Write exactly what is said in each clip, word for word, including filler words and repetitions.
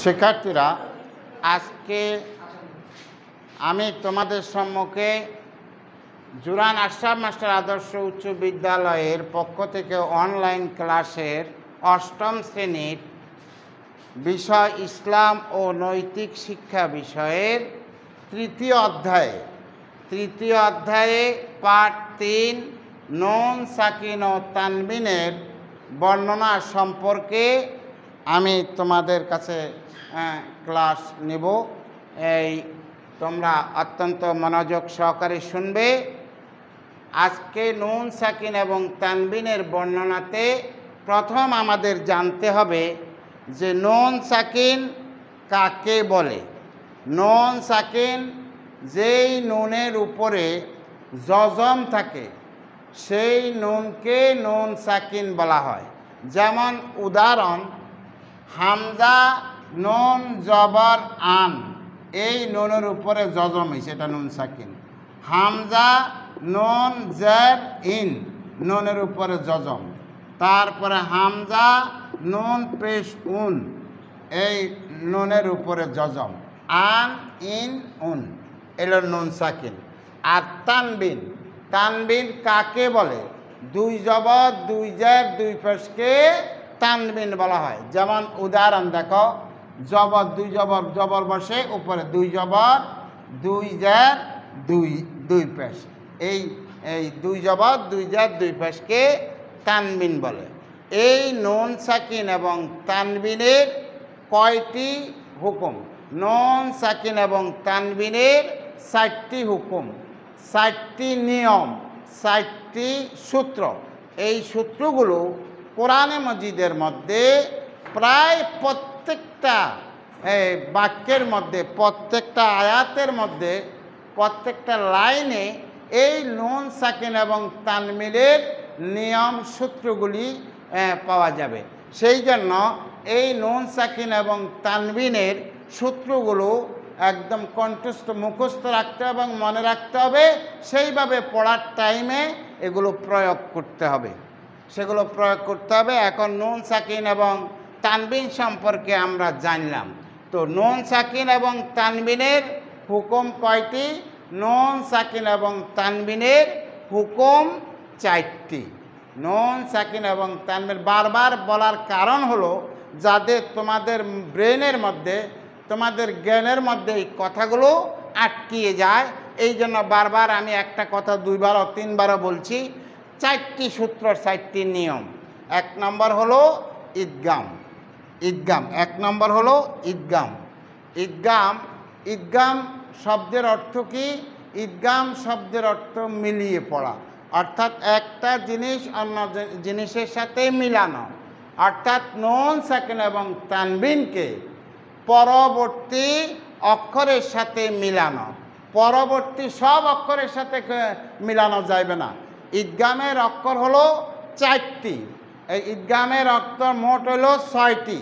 শিক্ষার্থীরা, আজকে আমি তোমাদের সম্মুখে জুরান আশরাফ মাস্টার আদর্শ উচ্চ বিদ্যালয়ের পক্ষ থেকে অনলাইন ক্লাসের অষ্টম শ্রেণীর বিষয় ইসলাম ও নৈতিক শিক্ষা বিষয়ের তৃতীয় অধ্যায়ে তৃতীয় অধ্যায়ে পাঠ তিন নুন সাকিন ও তানবিনের বর্ণনা সম্পর্কে আমি তোমাদের কাছে ক্লাস নেব। এই তোমরা অত্যন্ত মনোযোগ সহকারে শুনবে। আজকে নুন সাকিন এবং তানবিনের বর্ণনাতে প্রথম আমাদের জানতে হবে যে নুন সাকিন কাকে বলে। নুন সাকিন যেই নুনের উপরে জজম থাকে সেই নুনকে নুন সাকিন বলা হয়। যেমন উদাহরণ, হামজা নুন জবর আন, এই নুনের উপরে জজম হয়েছে, এটা নুন সাকিন। হামজা নুন জের ইন, নুনের উপরে জজম। তারপরে হামজা নুন পেশ উন, এই নুনের উপরে জজম। আন ইন উন, এলো নুন সাকিন। আর তানবিন, তানবিন কাকে বলে? দুই জবর দুই জের দুই পেশকে তানবিন বলা হয়। যেমন উদাহরণ দেখো, জবর দুই জবর জবর বসে উপরে দুই জবর দুই জের দুই দুই পেশ, এই এই দুই জবর দুই জের দুই পেশকে তানবিন বলে। এই নুন সাকিন এবং তানবিনের কয়টি হুকুম? নুন সাকিন এবং তানবিনের ষাটটি হুকুম, ষাটটি নিয়ম, ষাটটি সূত্র। এই সূত্রগুলো কোরআনে মজিদের মধ্যে প্রায় প্রত্যেকটা বাক্যের মধ্যে, প্রত্যেকটা আয়াতের মধ্যে, প্রত্যেকটা লাইনে এই নুন সাকিন এবং তানবিনের নিয়ম সূত্রগুলি পাওয়া যাবে। সেই জন্য এই নুন সাকিন এবং তানবিনের সূত্রগুলো একদম কণ্ঠস্থ মুখস্থ রাখতে এবং মনে রাখতে হবে। সেইভাবে পড়ার টাইমে এগুলো প্রয়োগ করতে হবে, সেগুলো প্রয়োগ করতে হবে। এখন নুন সাকিন এবং তানবিন সম্পর্কে আমরা জানলাম। তো নুন সাকিন এবং তানবিনের হুকুম কয়টি? নুন সাকিন এবং তানবিনের হুকুম চারটি। নুন সাকিন এবং তানবিন বারবার বলার কারণ হলো যাতে তোমাদের ব্রেনের মধ্যে, তোমাদের জ্ঞানের মধ্যে এই কথাগুলো আটকিয়ে যায়। এই জন্য বারবার আমি একটা কথা দুইবারও তিনবারও বলছি। চারটি সূত্র, চারটি নিয়ম। এক নম্বর হলো ঈদগাম। ঈদগাম এক নম্বর হলো ঈদগাম। ঈদগাম ঈদগাম শব্দের অর্থ কি? ঈদগাম শব্দের অর্থ মিলিয়ে পড়া, অর্থাৎ একটা জিনিস অন্য জিনিসের সাথে মিলানো। অর্থাৎ নুন সাকিন এবং তানবিনকে পরবর্তী অক্ষরের সাথে মিলানো। পরবর্তী সব অক্ষরের সাথে মিলানো যাবে না। ঈদগামের অক্ষর হলো চারটি। এই ঈদগামের অক্ষর মোট হলো ছয়টি।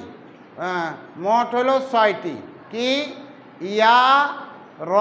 মোট হলো ছয়টি। কি? ইয়া, র,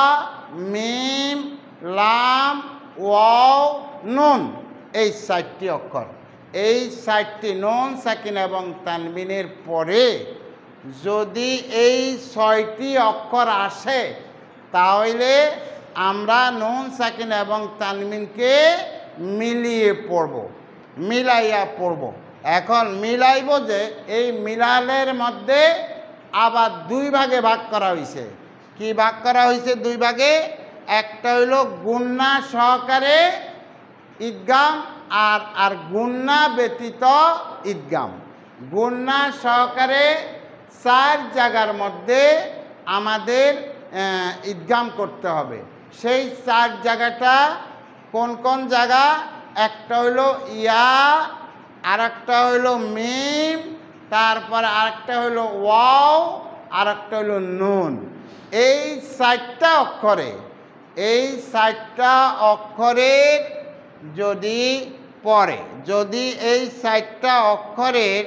মিম, লাম, ওয়াও, নুন, এই চারটি অক্ষর। এই চারটি নুন সাকিন এবং তানবিনের পরে যদি এই ছয়টি অক্ষর আসে তাহলে আমরা নুন সাকিন এবং তানবিনকে মিলিয়ে পড়ব, মিলাইয়া পড়ব। এখন মিলাইব যে এই মিলালের মধ্যে আবার দুই ভাগে ভাগ করা হয়েছে। কি ভাগ করা হয়েছে? দুই ভাগে। একটা হইল গুন্না সহকারে ঈদগাম, আর আর গুন্না ব্যতীত ঈদগাম। গুন্না সহকারে চার জায়গার মধ্যে আমাদের ঈদগাম করতে হবে। সেই চার জায়গাটা কোন কোন জায়গা? একটা হইল ইয়া, আর একটা হইল মিম, তারপর আরেকটা হইল ওয়াও, আর একটা হইল নুন। এই চারটা অক্ষরে, এই চারটা অক্ষরের যদি পরে, যদি এই চারটা অক্ষরের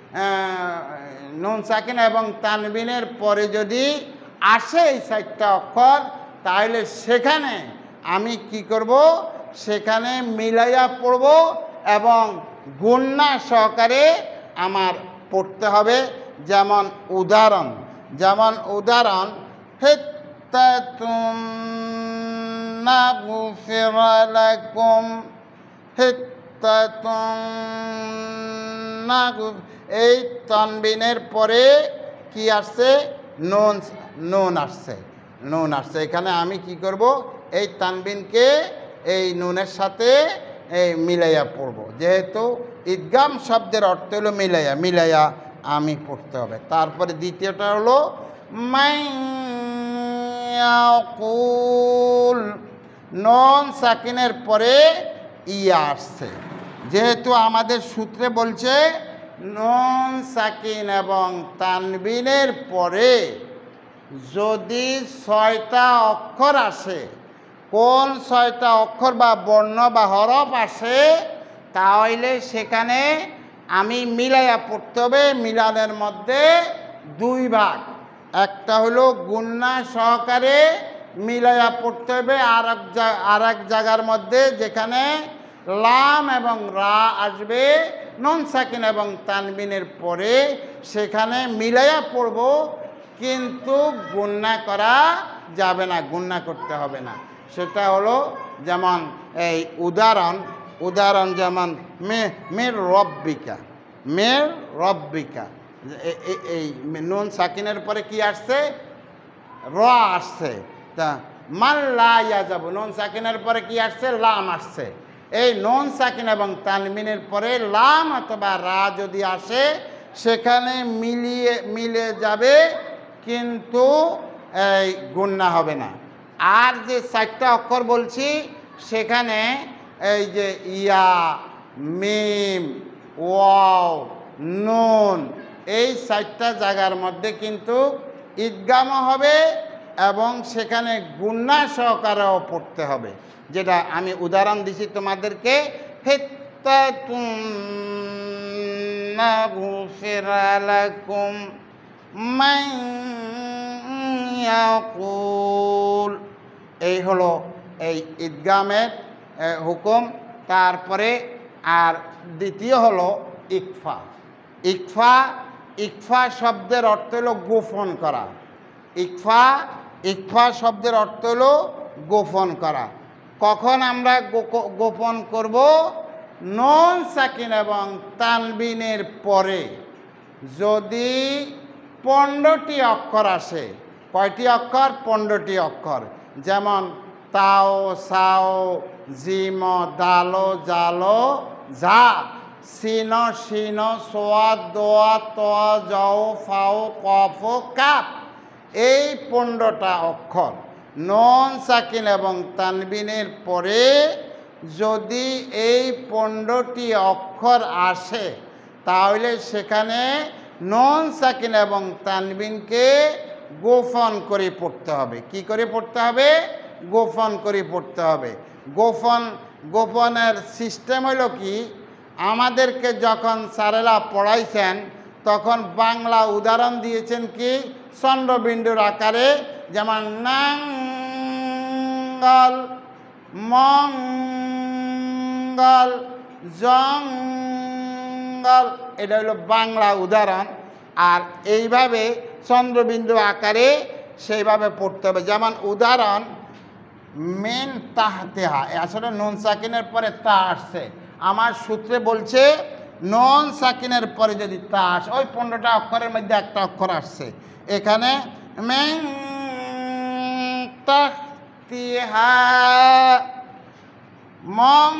নুন সাকিন এবং তানবিনের পরে যদি আসে এই চারটা অক্ষর, তাহলে সেখানে আমি কি করব? সেখানে মিলাইয়া পড়ব এবং গুন্না সহকারে আমার পড়তে হবে। যেমন উদাহরণ, যেমন উদাহরণ হিত্তাতুম নাগফির লাকুম, হিত্তাতুম নাগফ, এই তানবিনের পরে কি আসছে? নুন, নুন আসছে, নুন আসছে। এখানে আমি কি করব? এই তানবিনকে এই নুনের সাথে এই মিলাইয়া পড়ব, যেহেতু ঈদগাম শব্দের অর্থ হলো মিলাইয়া, মিলাইয়া আমি পড়তে হবে। তারপরে দ্বিতীয়টা হলো মাইয়াকুল, নুন সাকিনের পরে ইয়া আসছে, যেহেতু আমাদের সূত্রে বলছে নুন সাকিন এবং তানবিনের পরে যদি ছয়টা অক্ষর আসে, কোন ছয়টা অক্ষর বা বর্ণ বা হরফ আসে, তাহলে সেখানে আমি মিলাইয়া পড়তে হবে। মিলানের মধ্যে দুই ভাগ, একটা হলো গুন্না সহকারে মিলাইয়া পড়তে হবে, আর এক আর এক জায়গার মধ্যে যেখানে লাম এবং রা আসবে নুন সাকিন এবং তানবিনের পরে, সেখানে মিলাইয়া পড়ব, কিন্তু গুন্না করা যাবে না, গুন্না করতে হবে না। সেটা হলো যেমন এই উদাহরণ, উদাহরণ যেমন মে মের রব্বিকা, মের রব্বিকা, এই নুন সাকিনের পরে কি আসছে? র আসছে। তা মাল্লা ইয়া যাব, নুন সাকিনের পরে কি আসছে? লাম আসছে। এই নুন সাকিন এবং তানবিনের পরে লাম অথবা রা যদি আসে, সেখানে মিলিয়ে মিলে যাবে, কিন্তু এই গুন্না হবে না। আর যে চারটা অক্ষর বলছি, সেখানে এই যে ইয়া, মিম, ওয়াও, নুন, এই চারটা জায়গার মধ্যে কিন্তু ঈদগামও হবে এবং সেখানে গুন্না সহকারেও পড়তে হবে। যেটা আমি উদাহরণ দিছি তোমাদেরকে, হিত্তাতুম নাগফির লাকুম মাইয়াকুল, এই হলো এই ঈদগামের হুকুম। তারপরে আর দ্বিতীয় হলো ইকফা। ইকফা, ইকফা শব্দের অর্থ হলো গোপন করা। ইকফা, ইকফা শব্দের অর্থ হলো গোপন করা। কখন আমরা গোপন করব? নুন সাকিন এবং তানবিনের পরে যদি পনেরোটি অক্ষর আসে। কয়টি অক্ষর? পনেরোটি অক্ষর। যেমন তাও, সাও, জিম, দালো, জালো, যা, সিন, শিন, সোয়া, দোয়া, তোয়া, জও, ফাও, কফ, কাপ, এই পনেরোটা অক্ষর নুন সাকিন এবং তানবিনের পরে যদি এই পনেরোটি অক্ষর আসে, তাহলে সেখানে নুন সাকিন এবং তানবিনকে গোপন করে পড়তে হবে। কি করে পড়তে হবে? গোপন করে পড়তে হবে। গোপন, গোপনের সিস্টেম হলো কি, আমাদেরকে যখন স্যারেরা পড়াইছেন তখন বাংলা উদাহরণ দিয়েছেন কি চন্দ্রবিন্দুর আকারে, যেমন নাঙ্গল, মঙ্গল, জঙ্গল, এটা হলো বাংলা উদাহরণ। আর এইভাবে চন্দ্রবিন্দু আকারে সেইভাবে পড়তে হবে। যেমন উদাহরণ মেন তাহতেহা, আসলে নুন সাকিনের পরে তা আসছে, আমার সূত্রে বলছে নুন সাকিনের পরে যদি তা আসে, ওই পনেরোটা অক্ষরের মধ্যে একটা অক্ষর আসছে, এখানে মেন তাহতিহা, মং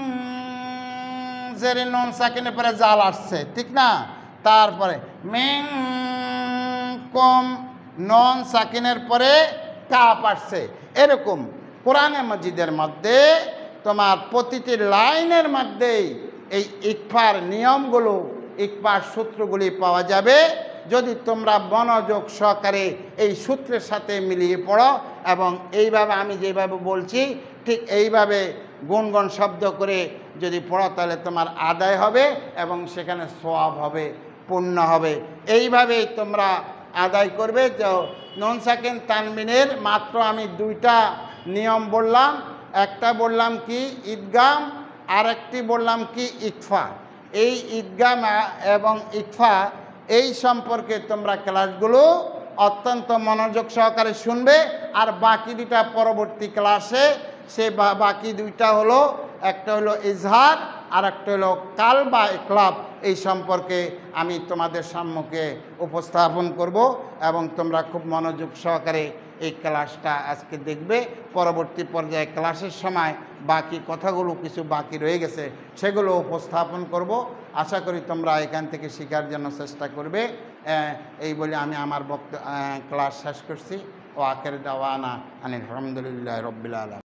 জেরে নুন সাকিনের পরে জাল আসছে, ঠিক না? তারপরে মেন কম, নুন সাকিনের পরে কাপ আসছে। এরকম কোরআনে মাজিদের মধ্যে তোমার প্রতিটি লাইনের মধ্যেই এই ইকফার নিয়মগুলো, ইকফার সূত্রগুলি পাওয়া যাবে যদি তোমরা মনোযোগ সহকারে এই সূত্রের সাথে মিলিয়ে পড়ো এবং এইভাবে আমি যেভাবে বলছি ঠিক এইভাবে গুনগুন শব্দ করে যদি পড়ো, তাহলে তোমার আদায় হবে এবং সেখানে সওয়াব হবে, পুণ্য হবে। এইভাবেই তোমরা আদায় করবে। তো নুন সাকিন তানবিনের মাত্র আমি দুইটা নিয়ম বললাম, একটা বললাম কি ঈদগাম, আর একটি বললাম কি ইকফা। এই ঈদগাম এবং ইকফা এই সম্পর্কে তোমরা ক্লাসগুলো অত্যন্ত মনোযোগ সহকারে শুনবে। আর বাকি দুইটা পরবর্তী ক্লাসে, সে বাকি দুইটা হলো, একটা হলো ইজহার আর একটা হলো কাল বা ইকলাব। এই সম্পর্কে আমি তোমাদের সম্মুখে উপস্থাপন করব এবং তোমরা খুব মনোযোগ সহকারে এই ক্লাসটা আজকে দেখবে। পরবর্তী পর্যায়ে ক্লাসের সময় বাকি কথাগুলো কিছু বাকি রয়ে গেছে, সেগুলো উপস্থাপন করব। আশা করি তোমরা এখান থেকে শেখার জন্য চেষ্টা করবে। এই বলে আমি আমার বক্তব্য ক্লাস শেষ করছি। ও আখের দাওয়ানা আলহামদুলিল্লাহ রাব্বিল আলামিন।